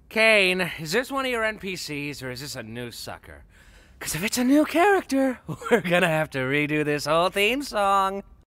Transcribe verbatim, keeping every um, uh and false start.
Kane, is this one of your N P Cs or is this a new sucker? Because if it's a new character, we're gonna have to redo this whole theme song.